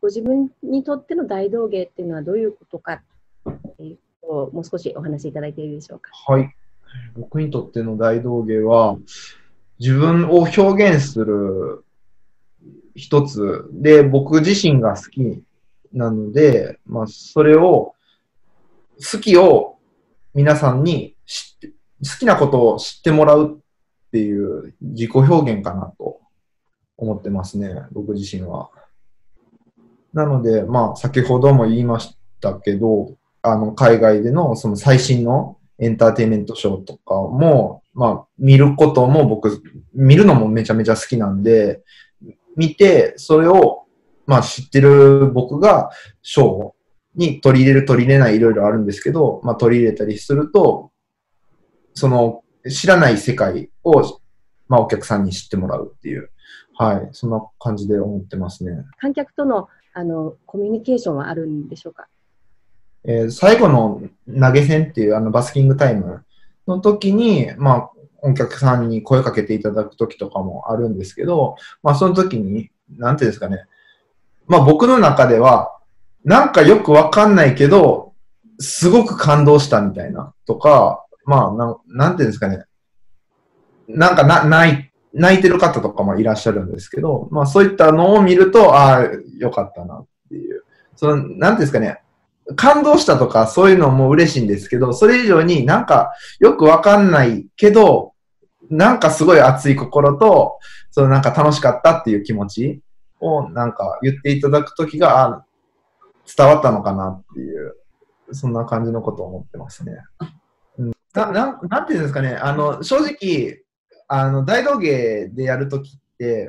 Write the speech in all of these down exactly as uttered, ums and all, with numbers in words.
ご自分にとっての大道芸っていうのはどういうことかっていうことをもう少しお話しいただいていいでしょうか。 はい。僕にとっての大道芸は、自分を表現する一つで、僕自身が好きなので、まあ、それを、好きを皆さんに知って、好きなことを知ってもらうっていう自己表現かなと思ってますね、僕自身は。なので、まあ、先ほども言いましたけど、あの、海外でのその最新のエンターテインメントショーとかも、まあ、見ることも僕、見るのもめちゃめちゃ好きなんで、見て、それを、まあ、知ってる僕がショーに取り入れる、取り入れないいろいろあるんですけど、まあ、取り入れたりすると、その、知らない世界を、まあ、お客さんに知ってもらうっていう、はい、そんな感じで思ってますね。 観客との、あの、コミュニケーションはあるんでしょうか？ えー最後の投げ銭っていうあのバスキングタイムの時に、まあ、お客さんに声かけていただく時とかもあるんですけど、まあ、その時に、なんていうんですかね。まあ、僕の中では、なんかよくわかんないけど、すごく感動したみたいなとか、まあ、なん、なんていうんですかね。なんかな、泣い、泣いてる方とかもいらっしゃるんですけど、まあ、そういったのを見ると、ああ、よかったなっていう。その、なんていうんですかね。感動したとかそういうのも嬉しいんですけど、それ以上になんかよくわかんないけど、なんかすごい熱い心と、そのなんか楽しかったっていう気持ちをなんか言っていただくときが、あ、伝わったのかなっていう、そんな感じのことを思ってますね。うん、な、ななんていうんですかね、あの、正直、あの、大道芸でやるときって、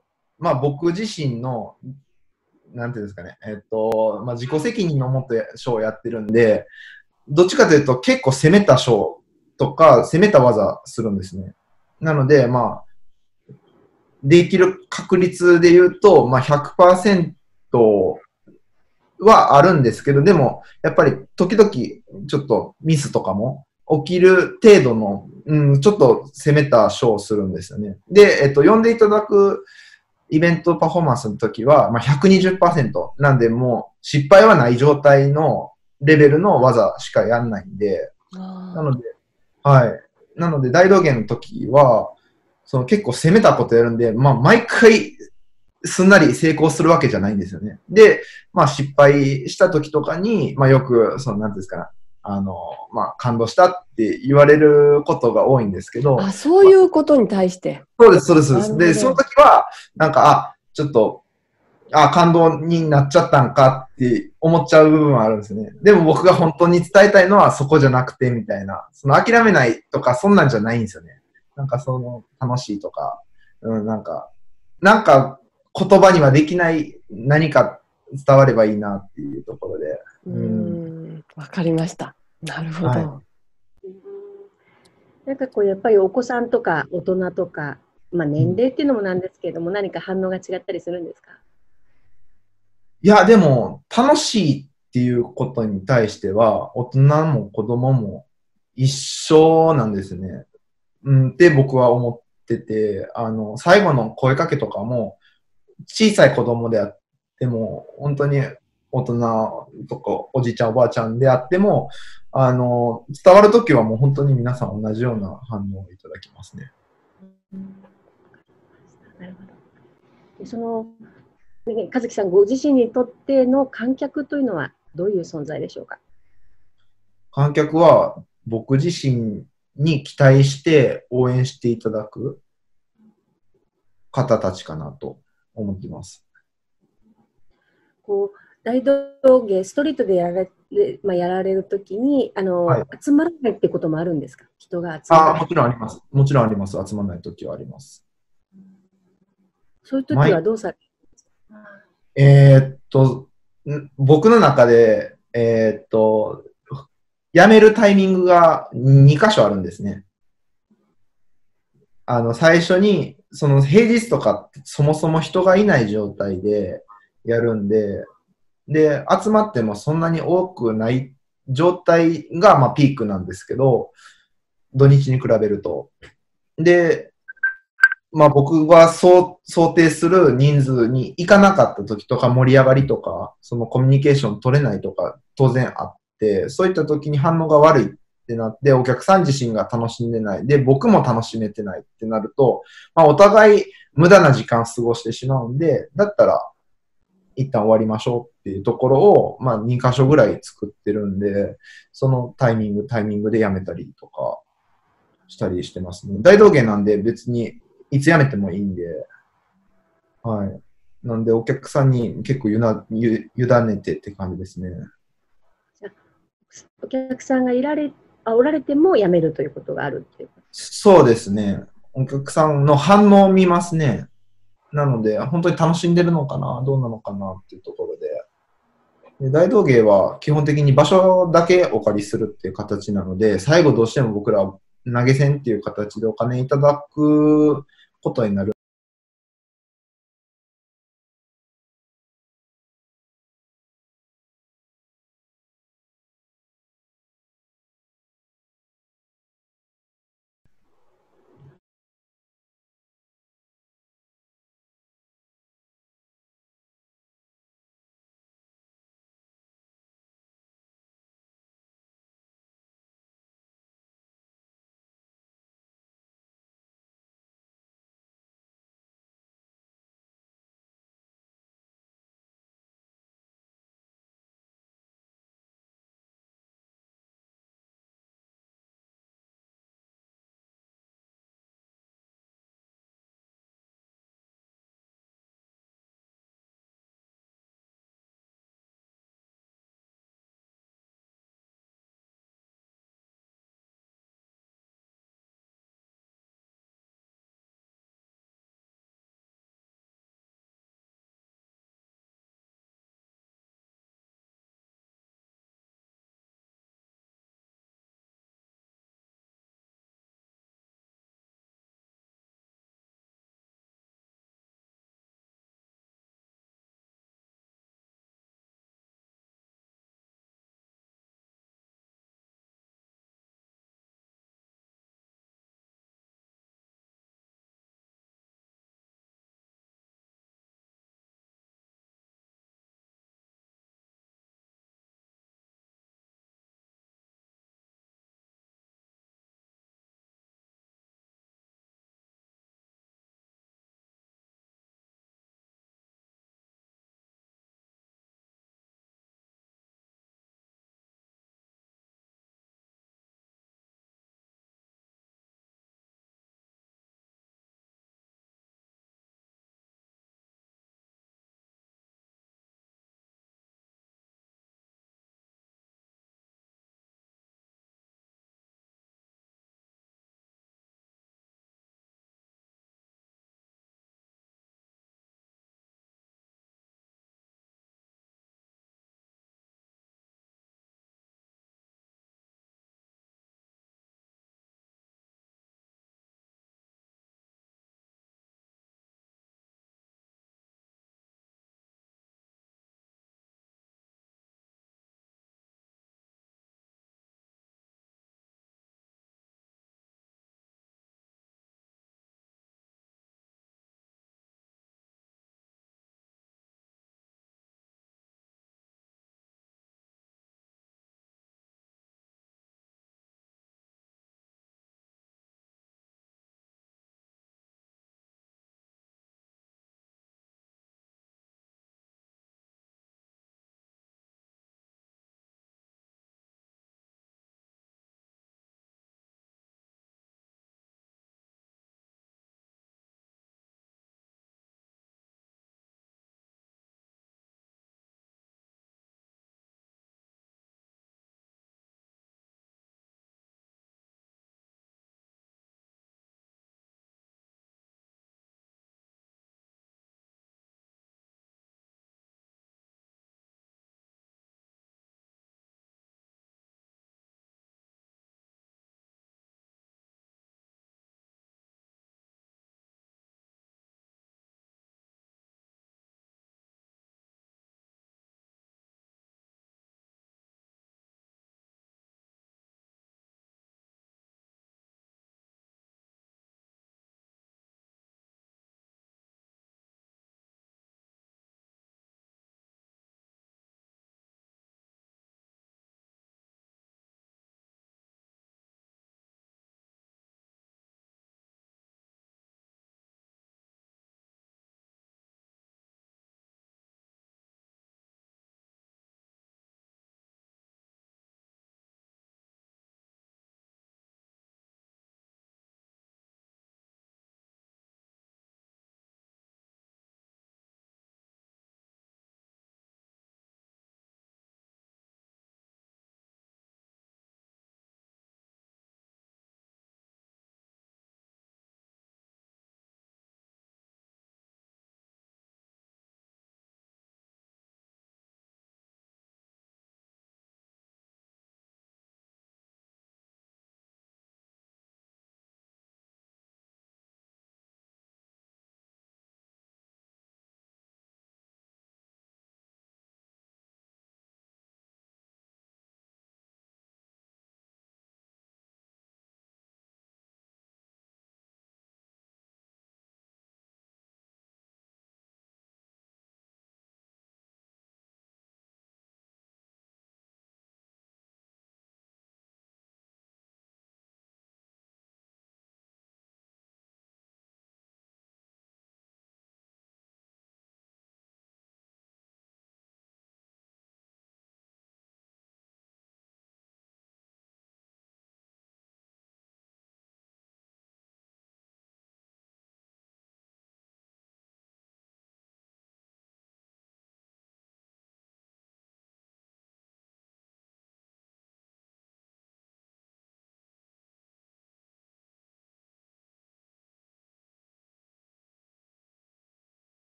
まあ僕自身のなんていうんですかね、えっと、まあ、自己責任のもってショーをやってるんで、どっちかというと結構攻めたショーとか、攻めた技するんですね。なので、まあ、できる確率で言うと、まあ、ひゃくパーセントはあるんですけど、でも、やっぱり時々ちょっとミスとかも起きる程度の、うん、ちょっと攻めたショーをするんですよね。で、えっと、呼んでいただくイベントパフォーマンスの時は、まあ、ひゃくにじゅっパーセント なんで、もう失敗はない状態のレベルの技しかやんないんで、なので、はい。なので、大道芸の時は、その結構攻めたことやるんで、まあ、毎回すんなり成功するわけじゃないんですよね。で、まあ、失敗した時とかに、まあ、よく、その、なんていうんですかね、あの、まあ、感動したって言われることが多いんですけど、 あ、そういうことに対して。 そうです、そうです。 なるほど。 で、その時は、なんか、あ、ちょっと、あ、感動になっちゃったんかって思っちゃう部分はあるんですね。でも僕が本当に伝えたいのはそこじゃなくてみたいな。その諦めないとかそんなんじゃないんですよね。なんかその楽しいとか、うん、なんか、なんか言葉にはできない何か伝わればいいなっていうところで。 うーん、わかりました。なるほど。 はなんかこうやっぱりお子さんとか大人とか、まあ、年齢っていうのもなんですけれども、何か反応が違ったりするんですか？ いや、でも楽しいっていうことに対しては大人も子供も一緒なんですね。うんって僕は思ってて、あの、最後の声かけとかも、小さい子供であっても、本当に大人とかおじいちゃんおばあちゃんであっても、あの、伝わるときはもう本当に皆さん同じような反応をいただきますね。 なるほど。でその、ね和樹さんご自身にとっての観客というのはどういう存在でしょうか？ 観客は僕自身に期待して応援していただく方たちかなと思ってます。 こう大道芸、ストリートでやられ,、まあ、やられるときにあの、はい、集まらないってこともあるんですか？人が集まらない。 あ、もちろんあります。もちろんあります。集まらないときはあります。 そういうときはどうされますか？ えー、っと、僕の中で、えー、っと、辞めるタイミングがに箇所あるんですね。あの、最初に、その平日とかそもそも人がいない状態でやるんで、で、集まってもそんなに多くない状態が、まあ、ピークなんですけど、土日に比べると。で、 まあ僕はそう想定する人数に行かなかった時とか盛り上がりとか、そのコミュニケーション取れないとか当然あって、そういった時に反応が悪いってなって、お客さん自身が楽しんでない。で、僕も楽しめてないってなると、まあお互い無駄な時間過ごしてしまうんで、だったら一旦終わりましょうっていうところを、まあに箇所ぐらい作ってるんで、そのタイミング、タイミングでやめたりとかしたりしてますね。大道芸なんで別にいつ辞めてもいいんで、はい。なんで、お客さんに結構ゆなゆ委ねてって感じですね。 じゃあお客さんがいられ、あ、おられても辞めるということがあるっていうこと。 そうですね。お客さんの反応を見ますね。なので、本当に楽しんでるのかな、どうなのかなっていうところで。で大道芸は基本的に場所だけお借りするっていう形なので、最後どうしても僕ら投げ銭っていう形でお金いただくことになる。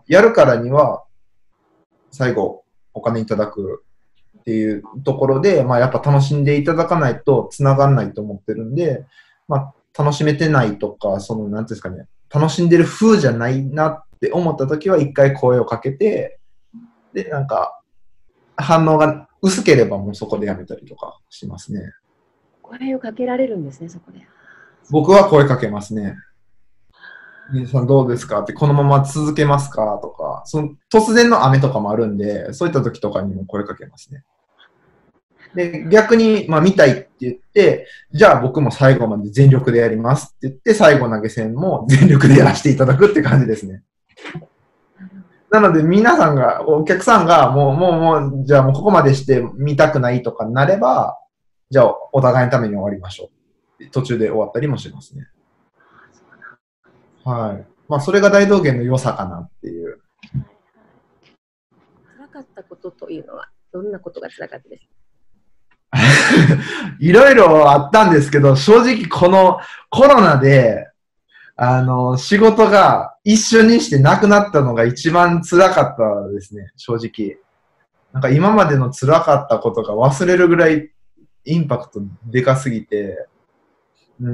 やるからには、最後、お金いただくっていうところで、まあ、やっぱ楽しんでいただかないと繋がんないと思ってるんで、まあ、楽しめてないとか、その、なんていうんですかね、楽しんでる風じゃないなって思った時は、一回声をかけて、で、なんか、反応が薄ければもうそこでやめたりとかしますね。 声をかけられるんですね、そこで。 僕は声かけますね。皆さんどうですかって、このまま続けますかとか、その突然の雨とかもあるんで、そういった時とかにも声かけますね。で、逆に、まあ見たいって言って、じゃあ僕も最後まで全力でやりますって言って、最後投げ銭も全力でやらせていただくって感じですね。なので皆さんが、お客さんがもう、もう、もう、じゃあもうここまでして見たくないとかなれば、じゃあお互いのために終わりましょう。途中で終わったりもしますね。はい。まあそれが大道芸の良さかなっていう。 辛かったことというのは、どんなことが辛かったですか？ いろいろあったんですけど、正直このコロナで、あの、仕事が一瞬にしてなくなったのが一番辛かったですね、正直。なんか今までの辛かったことが忘れるぐらいインパクトでかすぎて、うん、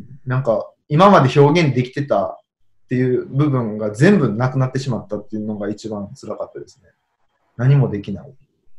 なんか今まで表現できてたっていう部分が全部なくなってしまったっていうのが一番辛かったですね。何もできない。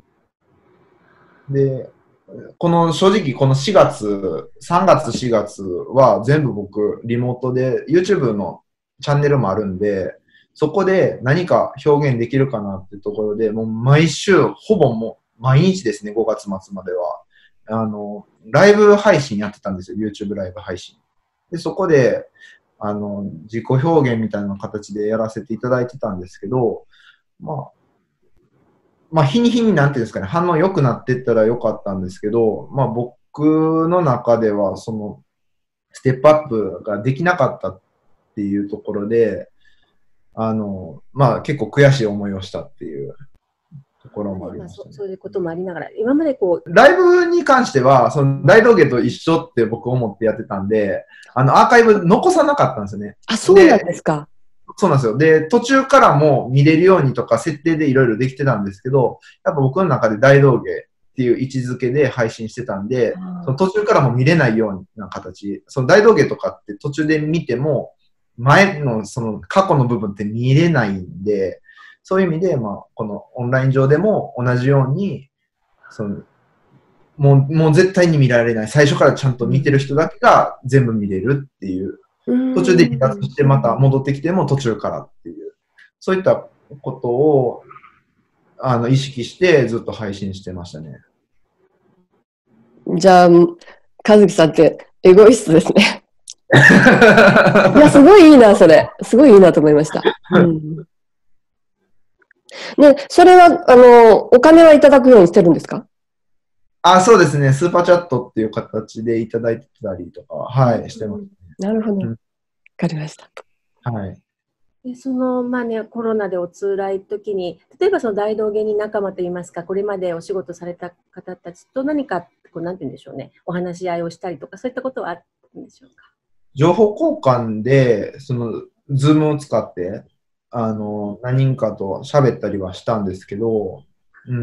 で、この正直このしがつ、さんがつしがつは全部僕リモートで YouTube のチャンネルもあるんで、そこで何か表現できるかなっていうところで、もう毎週ほぼもう毎日ですね、ごがつまつまでは。あの、ライブ配信やってたんですよ、YouTube ライブ配信。で、そこで、あの、自己表現みたいな形でやらせていただいてたんですけど、まあ、まあ、日に日になんていうんですかね、反応良くなっていったら良かったんですけど、まあ僕の中では、その、ステップアップができなかったっていうところで、あの、まあ結構悔しい思いをしたっていうところもありましたね。 そういうこともありながら、今までこう、 ライブに関しては、その大道芸と一緒って僕思ってやってたんで、あの、アーカイブ残さなかったんですよね。 あ、そうなんですか。 そうなんですよ。で、途中からも見れるようにとか設定でいろいろできてたんですけど、やっぱ僕の中で大道芸っていう位置づけで配信してたんで、その途中からも見れないような形、その大道芸とかって途中で見ても、前のその過去の部分って見れないんで、そういう意味で、まあ、このオンライン上でも同じように、その、もう、もう絶対に見られない。最初からちゃんと見てる人だけが全部見れるっていう。途中で離脱してまた戻ってきても途中からっていう。そういったことを、あの、意識してずっと配信してましたね。 じゃあ、和樹さんってエゴイストですね。いや、すごいいいな、それ。すごいいいなと思いました。うん、ね、それは、あの、お金はいただくようにしてるんですか？ あ、そうですね。スーパーチャットっていう形でいただいてたりとか、はい、してます、ね。 なるほど。わ、 うん、 かりました。 はい。 でその、まあね、コロナでお辛い時に、例えばその大道芸人仲間といいますか、これまでお仕事された方たちと何か、こうなんて言うんでしょうね、お話し合いをしたりとか、そういったことはあったんでしょうか？ 情報交換で、その、ズームを使って、あの、何人かと喋ったりはしたんですけど、うん、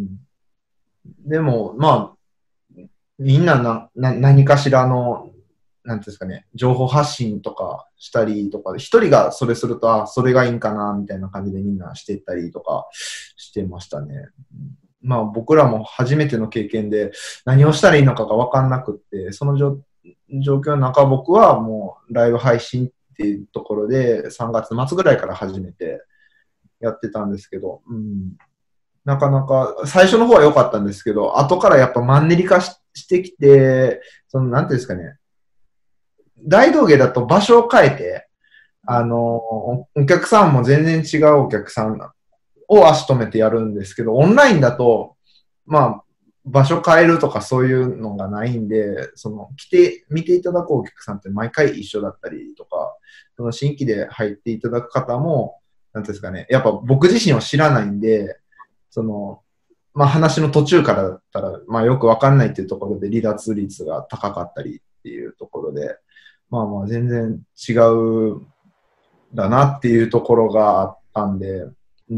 でも、まあ、みんなな、な、何かしらの、なんていうんですかね、情報発信とかしたりとか、一人がそれすると、あ、それがいいんかな、みたいな感じでみんなしていったりとかしてましたね。まあ僕らも初めての経験で何をしたらいいのかがわかんなくって、その状状況の中僕はもうライブ配信っていうところでさんがつまつぐらいから始めてやってたんですけど、うん、なかなか最初の方は良かったんですけど、後からやっぱマンネリ化ししてきて、そのなんていうんですかね、大道芸だと場所を変えて、あの、お客さんも全然違うお客さんを足止めてやるんですけど、オンラインだと、まあ、場所変えるとかそういうのがないんで、その、来て、見ていただくお客さんって毎回一緒だったりとか、その新規で入っていただく方も、なんていうんですかね、やっぱ僕自身を知らないんで、その、まあ話の途中からだったら、まあよくわかんないっていうところで離脱率が高かったりっていうところで、まあまあ全然違うだなっていうところがたんで、うん。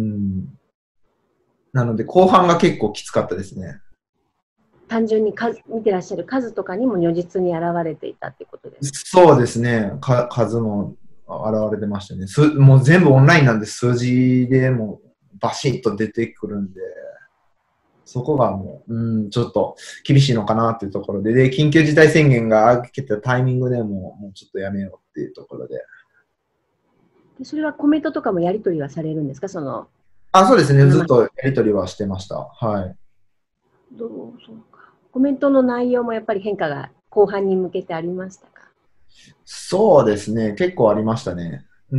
なので、後半が結構きつかったですね。 単純に数見てらっしゃる数とかにも如実に現れていたってことですか？ そうですね。か数も現れてましたね。すもう全部オンラインなんで数字でもバシッと出てくるんで、そこがもう、うん、ちょっと厳しいのかなっていうところで、で、緊急事態宣言が明けたタイミングでも、もうちょっとやめようっていうところで。 でそれはコメントとかもやり取りはされるんですか？そのあ、そうですね。ずっとやり取りはしてました。はい。 どうそうか。コメントの内容もやっぱり変化が後半に向けてありましたか？ そうですね。結構ありましたね。うん。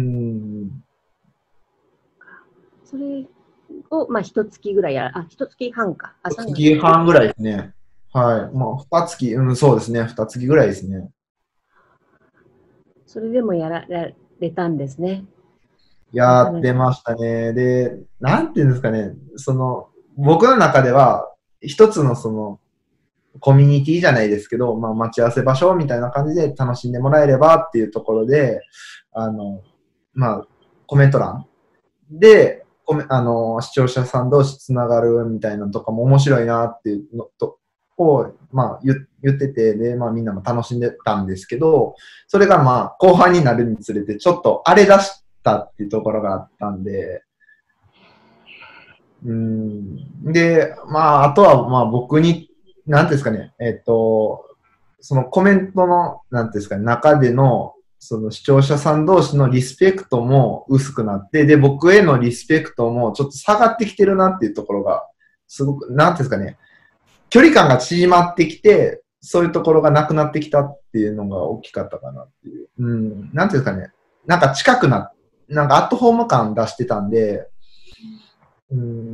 それを、まあ、一月ぐらいや、あ、一月半か。あ、 一月半ぐらいですね。はい。まあ、二月、うん、そうですね。二月ぐらいですね。 それでもやられたんですね。 やってましたね。で、なんていうんですかね。その、僕の中では、一つのその、コミュニティじゃないですけど、まあ、待ち合わせ場所みたいな感じで楽しんでもらえればっていうところで、あの、まあ、コメント欄で、コメあの、視聴者さん同士つながるみたいなのとかも面白いなっていうのと、を、まあ言、言ってて、で、まあみんなも楽しんでたんですけど、それがまあ後半になるにつれてちょっと荒れ出したっていうところがあったんで、うん。で、まああとはまあ僕に、なんていうんですかね、えっと、そのコメントの、なんていうんですかね、中での、その視聴者さん同士のリスペクトも薄くなって、で、僕へのリスペクトもちょっと下がってきてるなっていうところが、すごく、なんていうんですかね、距離感が縮まってきて、そういうところがなくなってきたっていうのが大きかったかなっていう。うん。なんていうんですかね、なんか近くな、なんかアットホーム感出してたんで、うん、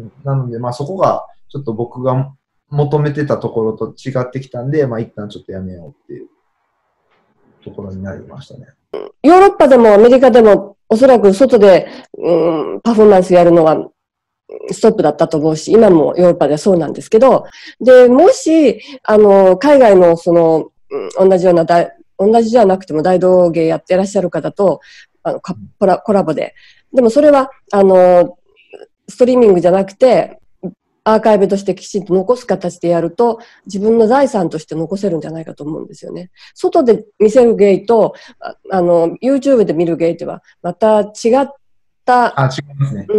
なので、まあそこが、ちょっと僕が求めてたところと違ってきたんで、まあ一旦ちょっとやめようっていうところになりましたね。 ヨーロッパでもアメリカでもおそらく外で、うん、パフォーマンスやるのはストップだったと思うし、今もヨーロッパではそうなんですけど、で、もし、あの、海外のその、うん、同じような大、同じじゃなくても大道芸やってらっしゃる方と、あの、コラ、コラボで。でもそれは、あの、ストリーミングじゃなくて、アーカイブとしてきちんと残す形でやると、自分の財産として残せるんじゃないかと思うんですよね。外で見せる芸と、あ、あの、YouTube で見る芸とは、また違った、 あ、違いますね。 うん。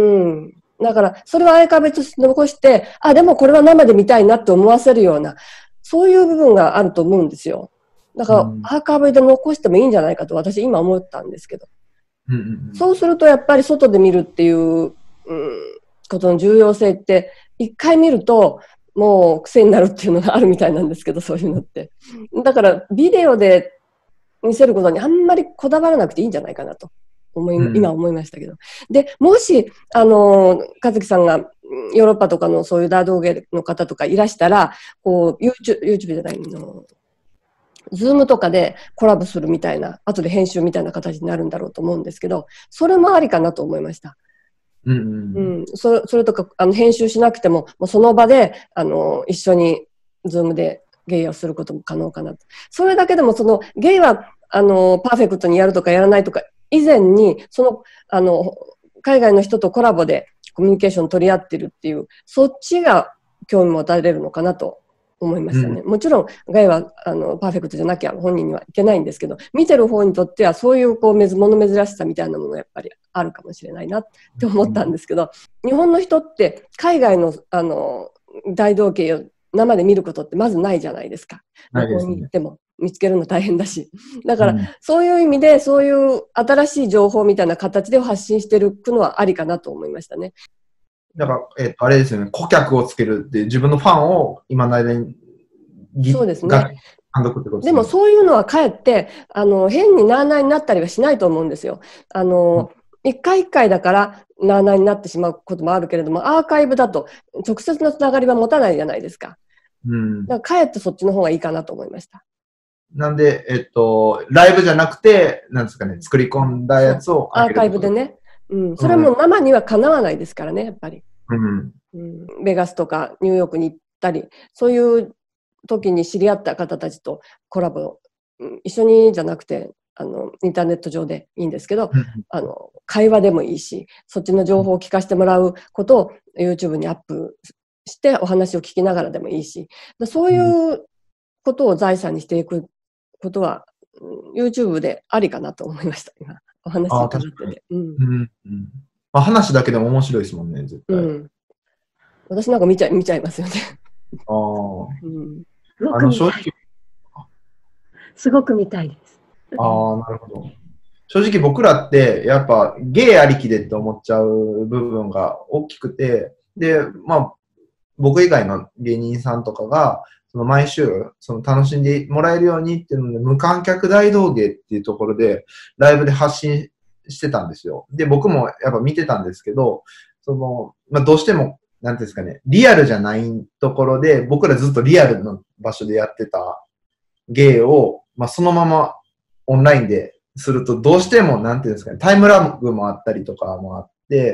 だから、それはアーカイブとして残して、あ、でもこれは生で見たいなって思わせるような、そういう部分があると思うんですよ。だから、うん、アーカイブで残してもいいんじゃないかと私今思ったんですけど。 うんうんうん、 そうするとやっぱり外で見るっていう、うん、ことの重要性って、一回見るともう癖になるっていうのがあるみたいなんですけど、そういうのって。だから、ビデオで見せることにあんまりこだわらなくていいんじゃないかなと思い、うん、今思いましたけど。で、もし、あの、和樹さんがヨーロッパとかのそういう大道芸の方とかいらしたら、こう、YouTube、YouTube じゃないの、ズームとかでコラボするみたいな、後で編集みたいな形になるんだろうと思うんですけど、それもありかなと思いました。 うんうんうん、 それ、それとかあの編集しなくても、もうその場であの一緒にズームでゲイをすることも可能かなと。それだけでもそのゲイはあのパーフェクトにやるとかやらないとか以前に、そのあの海外の人とコラボでコミュニケーション取り合ってるっていう、そっちが興味持たれるのかなと思いましたね。うん、もちろんゲイはあのパーフェクトじゃなきゃ本人にはいけないんですけど、見てる方にとってはそういうこう物珍しさみたいなものがやっぱりあるかもしれないなって思ったんですけど、日本の人って海外のあの大道芸を生で見ることってまずないじゃないですか。 ないですね。 どこに行っても見つけるの大変だし。だから、うん、そういう意味でそういう新しい情報みたいな形で発信していくのはありかなと思いましたね。 だから、えっと、あれですよね、顧客をつけるっていう自分のファンを今の間にそうですね。 で, でもそういうのはかえってあの変になあなあになったりはしないと思うんですよ。あの、うん、一回一回だからなあなあになってしまうこともあるけれども、アーカイブだと直接のつながりは持たないじゃないですか。うん、だからかえってそっちの方がいいかなと思いました。 なんで、えっと、ライブじゃなくて、なんですかね、作り込んだやつをアーカイブでね。うん。それも生にはかなわないですからね、やっぱり。 うんうん、ベガスとかニューヨークに行ったり、そういう時に知り合った方たちとコラボ、うん、一緒にじゃなくて、 あの、インターネット上でいいんですけど、 うんあの、会話でもいいし、そっちの情報を聞かせてもらうことを YouTube にアップしてお話を聞きながらでもいいし、そういうことを財産にしていくことは、うん、YouTube でありかなと思いました、今。お話ああ、 伺ってて。うん。 うんうんまあ、話だけでも面白いですもんね、絶対。 うん。私なんか見ちゃい、見ちゃいますよね。 ああ。 うん。 すごあの、 く見たい。 正直、 すごく見たいです。 ああ、なるほど。正直僕らって、やっぱゲイありきでって思っちゃう部分が大きくて、で、まあ、僕以外の芸人さんとかが、その毎週、その楽しんでもらえるようにっていうので、無観客大道芸っていうところで、ライブで発信してたんですよ。で、僕もやっぱ見てたんですけど、その、まあ、どうしても、なんていうんですかね、リアルじゃないところで、僕らずっとリアルの場所でやってた芸を、まあ、そのままオンラインですると、どうしても、なんていうんですかね、タイムラグもあったりとかもあって、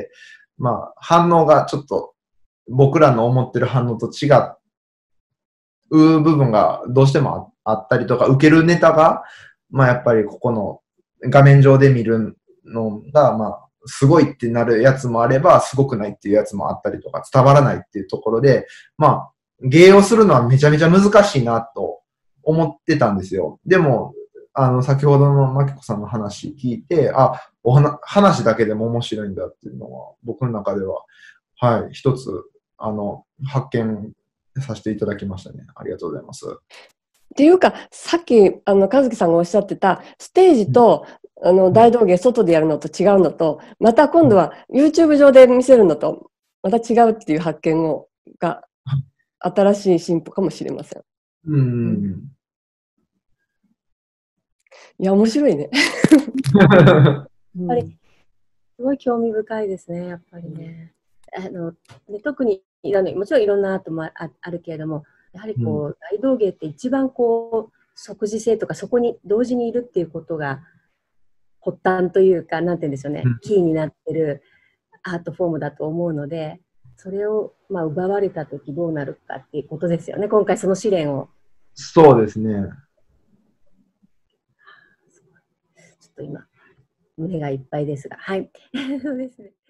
まあ、反応がちょっと、僕らの思ってる反応と違う部分がどうしてもあったりとか、受けるネタが、まあやっぱりここの画面上で見るのが、まあ、すごいってなるやつもあれば、すごくないっていうやつもあったりとか、伝わらないっていうところで、まあ、芸をするのはめちゃめちゃ難しいなと思ってたんですよ。でも、あの、先ほどのマキコさんの話聞いて、あ、お話話だけでも面白いんだっていうのは、僕の中では、はい、一つ、あの、発見させていただきましたね。ありがとうございます。 っていうか、さっき、あの、和樹さんがおっしゃってた、ステージと、あの、大道芸外でやるのと違うのと、また今度は YouTube 上で見せるのと、また違うっていう発見を、が、新しい進歩かもしれません。 うん。 いや、面白いね。 やっぱり、すごい興味深いですね、やっぱりね。あので特にいろんな、もちろんいろんなアートも あ, あるけれども、やはりこう、うん、大道芸って一番こう、即時性とか、そこに同時にいるっていうことが、発端というか、なんて言うんでしょうね、うん、キーになってるアートフォームだと思うので、それを、まあ、奪われたときどうなるかっていうことですよね、今回その試練を。 そうですね。 ちょっと今、胸がいっぱいですが、はい。そうですね。